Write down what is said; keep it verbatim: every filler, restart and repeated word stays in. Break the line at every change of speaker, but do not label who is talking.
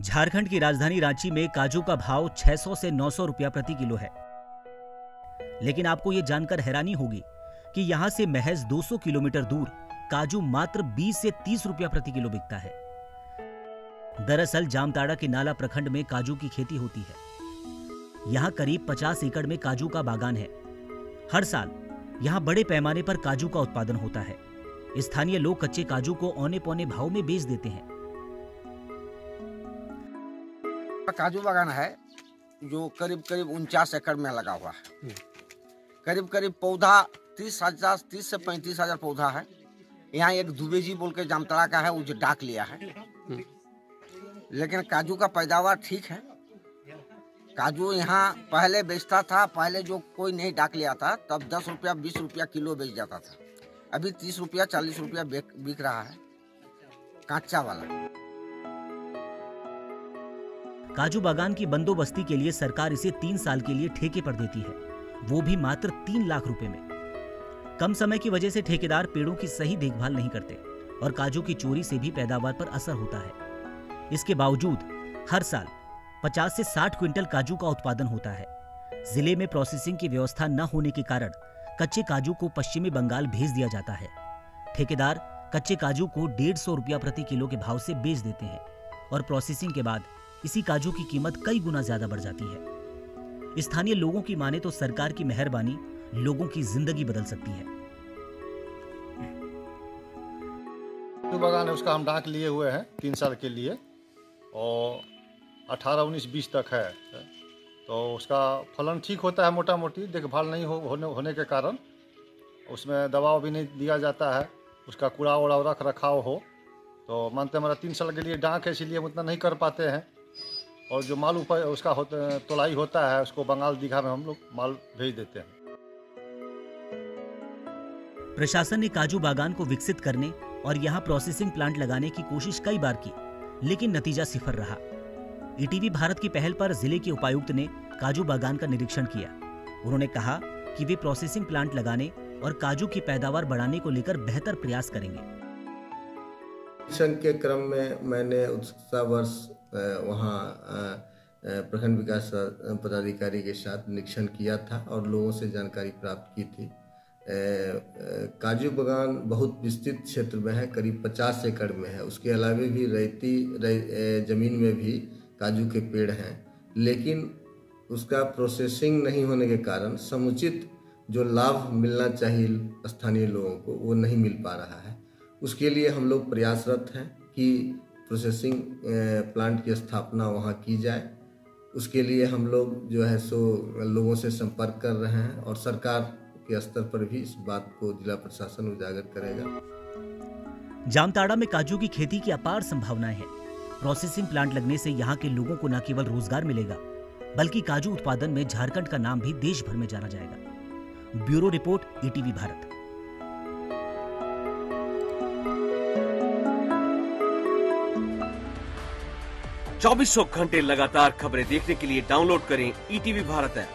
झारखंड की राजधानी रांची में काजू का भाव छह सौ से नौ सौ रुपया प्रति किलो है। लेकिन आपको यह जानकर हैरानी होगी कि यहां से महज दो सौ किलोमीटर दूर काजू मात्र बीस से तीस रुपया प्रति किलो बिकता है। दरअसल जामताड़ा के नाला प्रखंड में काजू की खेती होती है। यहां करीब पचास एकड़ में काजू का बागान है। हर साल यहां बड़े पैमाने पर काजू का उत्पादन होता है। स्थानीय लोग कच्चे काजू को औने पौने भाव में बेच देते हैं।
काजू बागान है जो करीब करीब उनचास एकड़ में लगा हुआ है। करीब करीब पौधा तीस हजार तीस से पैंतीस हजार पौधा है। यहाँ एक दुबे जी बोल के जामताड़ा का है, वो जो डाक लिया है। लेकिन काजू का पैदावार ठीक है। काजू यहाँ पहले बेचता था, पहले जो कोई नहीं डाक लिया था तब दस रुपया बीस रुपया किलो बेच जाता था। अभी तीस रुपया चालीस रुपया बिक रहा है कांचा वाला।
काजू बागान की बंदोबस्ती के लिए सरकार इसे तीन साल के लिए ठेके पर देती है, वो भी मात्र तीन लाख रुपए में। कम समय की वजह से ठेकेदार पेड़ों की सही देखभाल नहीं करते और काजू की चोरी से भी पैदावार पर असर होता है। इसके बावजूद हर साल पचास से साठ क्विंटल काजू का उत्पादन होता है। जिले में प्रोसेसिंग की व्यवस्था न होने के कारण कच्चे काजू को पश्चिमी बंगाल भेज दिया जाता है। ठेकेदार कच्चे काजू को डेढ़ सौ रुपया प्रति किलो के भाव से बेच देते हैं और प्रोसेसिंग के बाद इसी काजू की कीमत कई गुना ज्यादा बढ़ जाती है। स्थानीय लोगों की माने तो सरकार की मेहरबानी लोगों की जिंदगी बदल सकती है।
काजू बागान है, उसका हम डाक लिए हुए हैं तीन साल के लिए और अठारह उन्नीस बीस तक है। तो उसका फलन ठीक होता है, मोटा मोटी देखभाल नहीं हो, होने होने के कारण उसमें दबाव भी नहीं दिया जाता है। उसका कूड़ा वूड़ा रख रखाव हो तो मानते हमारा तीन साल के लिए डाक है, इसीलिए हम उतना नहीं कर पाते हैं। और जो माल ऊपर उसका होता तोलाई होता है उसको बंगाल दीघा में हम लोग माल भेज देते हैं।
प्रशासन ने काजू बागान को विकसित करने और यहाँ प्रोसेसिंग प्लांट लगाने की कोशिश कई बार की, लेकिन नतीजा सिफर रहा। ईटीवी भारत की पहल पर जिले के उपायुक्त ने काजू बागान का निरीक्षण किया। उन्होंने कहा कि वे प्रोसेसिंग प्लांट लगाने और काजू की पैदावार बढ़ाने को लेकर बेहतर प्रयास करेंगे।
निरीक्षण के क्रम में मैंने उत्साह वर्ष वहाँ प्रखंड विकास पदाधिकारी के साथ निरीक्षण किया था और लोगों से जानकारी प्राप्त की थी। काजू बागान बहुत विस्तृत क्षेत्र में है, करीब पचास एकड़ में है। उसके अलावा भी रेती जमीन में भी काजू के पेड़ हैं, लेकिन उसका प्रोसेसिंग नहीं होने के कारण समुचित जो लाभ मिलना चाहिए स्थानीय लोगों को वो नहीं मिल पा रहा है। उसके लिए हम लोग प्रयासरत हैं कि प्रोसेसिंग प्लांट की स्थापना वहाँ की जाए। उसके लिए हम लोग जो है सो लोगों से संपर्क कर रहे हैं और सरकार के स्तर पर भी इस बात को जिला प्रशासन उजागर करेगा।
जामताड़ा में काजू की खेती की अपार संभावनाएं हैं। प्रोसेसिंग प्लांट लगने से यहाँ के लोगों को न केवल रोजगार मिलेगा, बल्कि काजू उत्पादन में झारखंड का नाम भी देश भर में जाना जाएगा। Bureau report, ETV Bharat.
चौबीसों घंटे लगातार खबरें देखने के लिए डाउनलोड करें ईटीवी भारत ऐप।